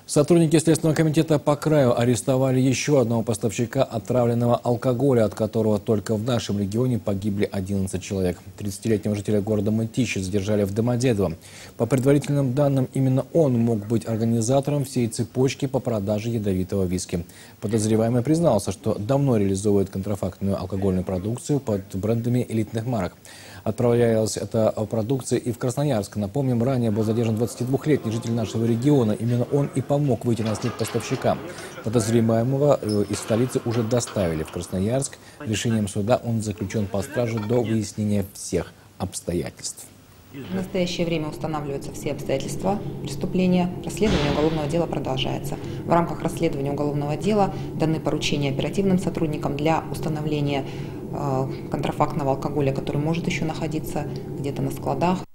Сотрудники Следственного комитета по краю арестовали еще одного поставщика отравленного алкоголя, от которого только в нашем регионе погибли 11 человек. 30-летнего жителя города Мытищи задержали в Домодедово. По предварительным данным, именно он мог быть организатором всей цепочки по продаже ядовитого виски. Подозреваемый признался, что давно реализовывает контрафактную алкогольную продукцию под брендами элитных марок. Отправлялась эта продукция и в Красноярск. Напомним, ранее был задержан 22-летний житель нашего региона. Именно он и помог выйти на след поставщика. Подозреваемого из столицы уже доставили в Красноярск. Решением суда он заключен под стражу до выяснения всех обстоятельств. В настоящее время устанавливаются все обстоятельства преступления. Расследование уголовного дела продолжается. В рамках расследования уголовного дела даны поручения оперативным сотрудникам для установления контрафактного алкоголя, который может еще находиться где-то на складах.